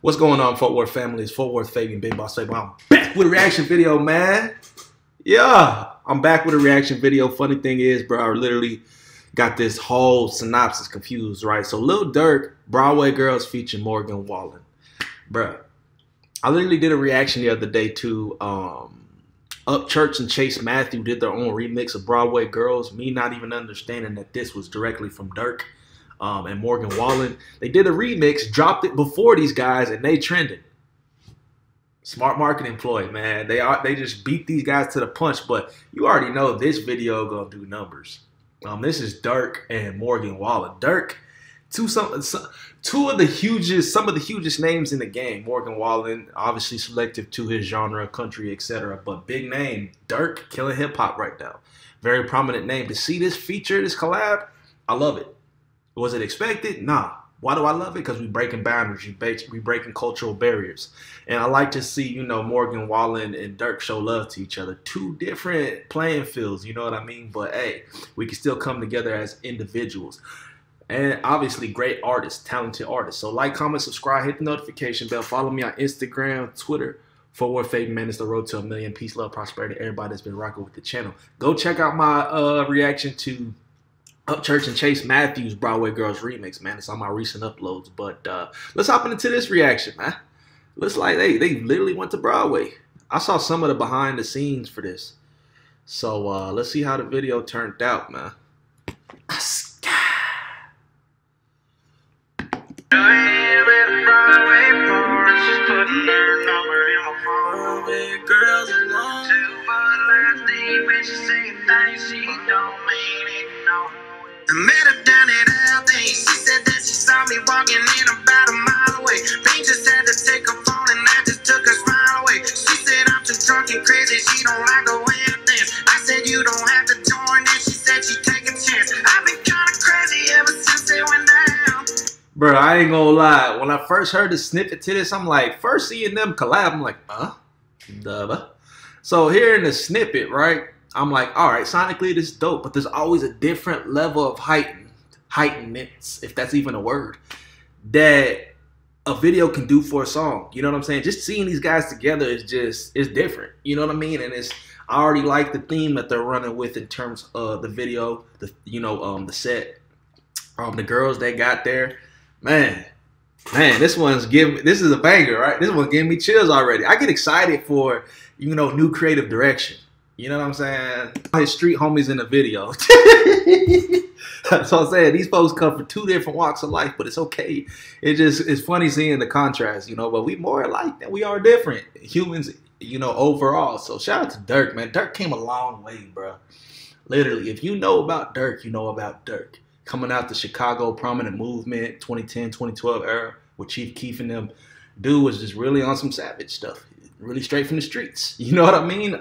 What's going on, Fort Worth family? It's Fort Worth Fabian, Big Boss Fabian. I'm back with a reaction video, man. Yeah, I'm back with a reaction video. Funny thing is, bro, I literally got this whole synopsis confused, right? So Lil Durk, Broadway Girls featuring Morgan Wallen. Bro, I literally did a reaction the other day to Upchurch and Chase Matthew did their own remix of Broadway Girls. Me not even understanding that this was directly from Durk and Morgan Wallen. They did a remix, dropped it before these guys, and they trended. Smart marketing ploy, man. They just beat these guys to the punch, but you already know this video gonna do numbers. This is Durk and Morgan Wallen. Durk, some of the hugest names in the game. Morgan Wallen, obviously selective to his genre, country, etc. But big name, Durk, killing hip hop right now. Very prominent name. To see this feature, this collab, I love it. Was it expected? Nah. Why do I love it? Because we breaking boundaries, we breaking cultural barriers. And I like to see, you know, Morgan Wallen and Durk show love to each other. Two different playing fields, you know what I mean? But hey, we can still come together as individuals. And obviously great artists, talented artists. So like, comment, subscribe, hit the notification bell. Follow me on Instagram, Twitter. Fort Worth Fabian, man, it's the road to 1 million. Peace, love, prosperity. Everybody that's been rocking with the channel. Go check out my reaction to Upchurch and Chase Matthews Broadway Girls remix, man. It's on my recent uploads. But let's hop into this reaction, man. Looks like they literally went to Broadway. I saw some of the behind the scenes for this. So let's see how the video turned out, man. I met her down at Aldi. She said that she saw me walking in about a mile away. Bing just had to take her phone and I just took her smile away. She said I'm too drunk and crazy, she don't like the way I dance. I said you don't have to join in. She said she'd take a chance. I've been kinda crazy ever since they went down. Bro, I ain't gonna lie. When I first heard the snippet to this, I'm like, first seeing them collab, I'm like, duh. So hearing the snippet, right? I'm like, all right, sonically this is dope, but there's always a different level of heightenedness, if that's even a word, that a video can do for a song. You know what I'm saying? Just seeing these guys together is different. You know what I mean? And I already like the theme that they're running with in terms of the video, the set, the girls they got there. Man, this is a banger, right? This one giving me chills already. I get excited for, you know, new creative direction. You know what I'm saying? His street homies in the video. That's what I'm saying. These folks come from two different walks of life, but it's okay. It's funny seeing the contrast, you know, but we more alike than we are different humans, you know, overall. So shout out to Durk, man. Durk came a long way, bro. Literally, if you know about Durk, you know about Durk. Coming out the Chicago prominent movement, 2010, 2012 era, with Chief Keef and them, dude was just really on some savage stuff. Really straight from the streets. You know what I mean?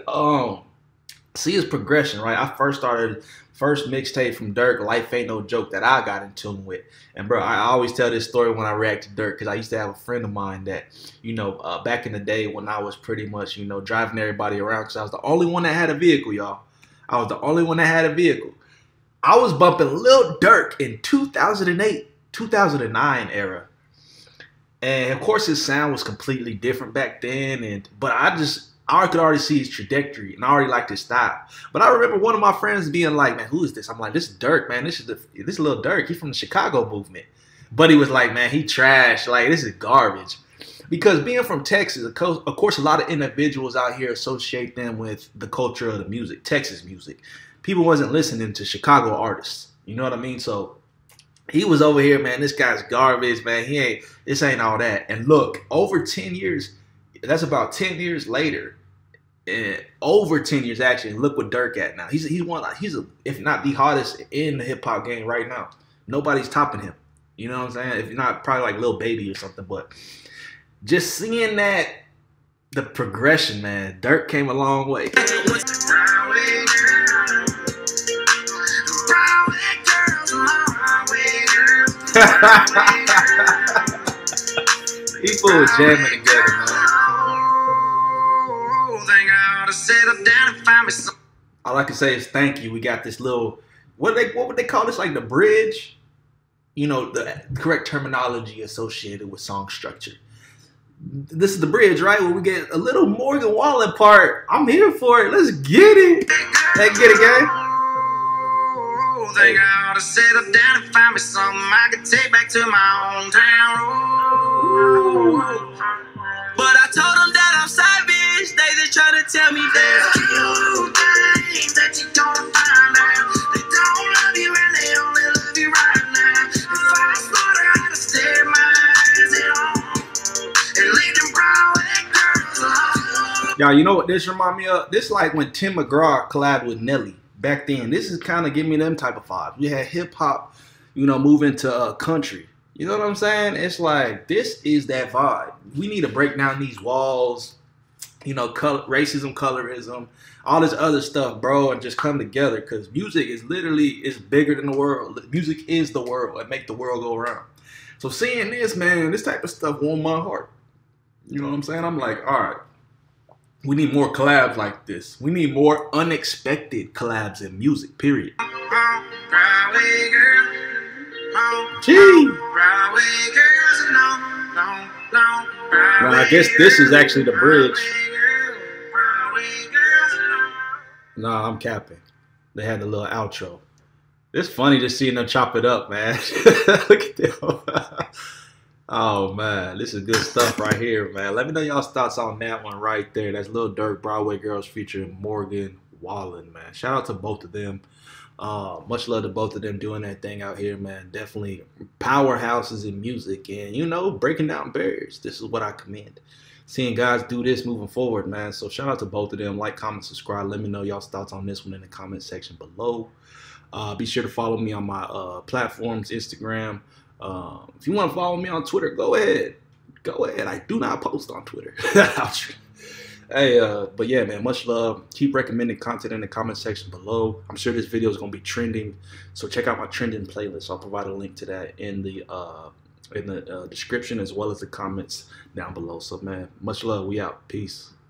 See his progression, right? I first mixtape from Durk, Life Ain't No Joke, that I got in tune with. And bro, I always tell this story when I react to Durk, because I used to have a friend of mine that, you know, back in the day when I was pretty much, you know, driving everybody around, because I was the only one that had a vehicle, y'all. I was the only one that had a vehicle. I was bumping Lil Durk in 2008, 2009 era. And of course his sound was completely different back then, but I could already see his trajectory, and I already liked his style. But I remember one of my friends being like, man, who is this? I'm like, this is Durk, man. This is Lil Durk. He's from the Chicago movement. But he was like, man, he trash. Like, this is garbage. Because being from Texas, of course, a lot of individuals out here associate them with the culture of the music, Texas music. People wasn't listening to Chicago artists. You know what I mean? So he was over here, man, this guy's garbage, man. This ain't all that. And look, over 10 years, that's about 10 years later, over 10 years actually, look what Durk at now. He's if not the hottest in the hip hop game right now. Nobody's topping him. You know what I'm saying? If not, probably like Lil Baby or something. But just seeing that, the progression, man, Durk came a long way. People were jamming together, man. All I can say is thank you. We got this little, what would they call this? Like the bridge? You know, the correct terminology associated with song structure. This is the bridge, right? Where we get a little Morgan Wallen part. I'm here for it. Let's get it. Let's get it, gang. Think I ought to settle down and find me something I can take back to my hometown. But I told them that I'm savage. They just try to tell me there's few things that you don't find out. They don't love you and they only love you right now. If I slaughter, I would stay my eyes on and leave them Broadway girls alone. Y'all, you know what this remind me of? This like when Tim McGraw collabed with Nelly back then. This is kind of giving me them type of vibes. We had hip hop, you know, move into country. You know what I'm saying? It's like, this is that vibe. We need to break down these walls, you know, racism, colorism, all this other stuff, bro, and just come together, because music is bigger than the world. Music is the world and make the world go around. So seeing this, man, this type of stuff warmed my heart. You know what I'm saying? I'm like, all right, we need more collabs like this. We need more unexpected collabs in music, period. Gee. Now, I guess this is actually the bridge. Nah, I'm capping. They had the little outro. It's funny just seeing them chop it up, man. Look at them. Oh, man. This is good stuff right here, man. Let me know y'all's thoughts on that one right there. That's Lil Durk, Broadway Girls featuring Morgan Wallen, man. Shout out to both of them. Much love to both of them doing that thing out here, man. Definitely powerhouses in music and, you know, breaking down barriers. This is what I commend. Seeing guys do this moving forward, man. So shout out to both of them. Like, comment, subscribe. Let me know y'all's thoughts on this one in the comment section below. Be sure to follow me on my platforms, Instagram. If you want to follow me on Twitter, go ahead. Go ahead. I do not post on Twitter. Hey, but yeah, man, much love. Keep recommending content in the comment section below. I'm sure this video is going to be trending, so check out my trending playlist. I'll provide a link to that in the description as well as the comments down below. So, man, much love. We out. Peace.